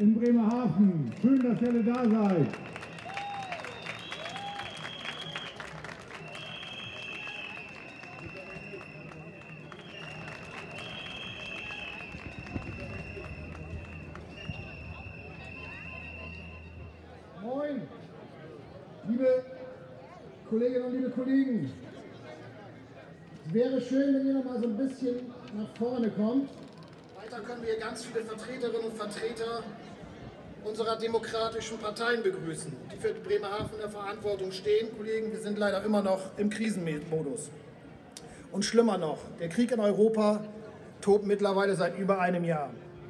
in Bremerhaven. Schön, dass ihr alle da seid. Moin, liebe Kolleginnen und liebe Kollegen. Es wäre schön, wenn ihr noch mal so ein bisschen nach vorne kommt. Weiter können wir ganz viele Vertreterinnen und Vertreter unserer demokratischen Parteien begrüßen, die für Bremerhaven in der Verantwortung stehen. Kollegen, wir sind leider immer noch im Krisenmodus. Und schlimmer noch, der Krieg in Europa tobt mittlerweile seit über einem Jahr.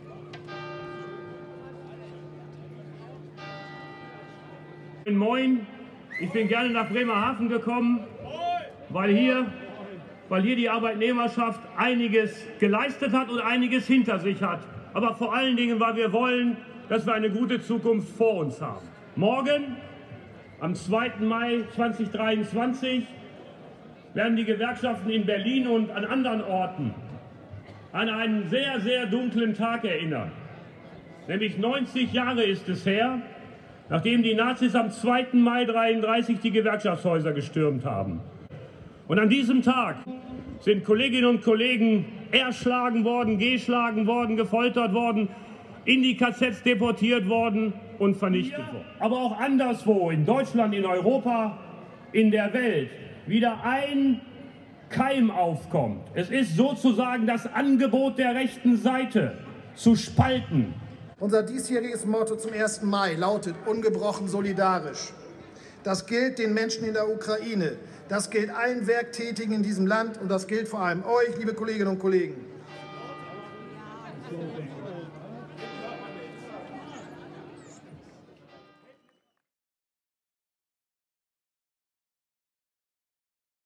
Moin, ich bin gerne nach Bremerhaven gekommen, weil hier die Arbeitnehmerschaft einiges geleistet hat und einiges hinter sich hat. Aber vor allen Dingen, weil wir wollen, dass wir eine gute Zukunft vor uns haben. Morgen, am 2. Mai 2023, werden die Gewerkschaften in Berlin und an anderen Orten an einen sehr, sehr dunklen Tag erinnern. Nämlich 90 Jahre ist es her, nachdem die Nazis am 2. Mai 1933 die Gewerkschaftshäuser gestürmt haben. Und an diesem Tag sind Kolleginnen und Kollegen erschlagen worden, geschlagen worden, gefoltert worden, in die KZs deportiert worden und vernichtet worden. Aber auch anderswo, in Deutschland, in Europa, in der Welt, wieder ein Keim aufkommt. Es ist sozusagen das Angebot der rechten Seite, zu spalten. Unser diesjähriges Motto zum 1. Mai lautet ungebrochen solidarisch. Das gilt den Menschen in der Ukraine, das gilt allen Werktätigen in diesem Land und das gilt vor allem euch, liebe Kolleginnen und Kollegen.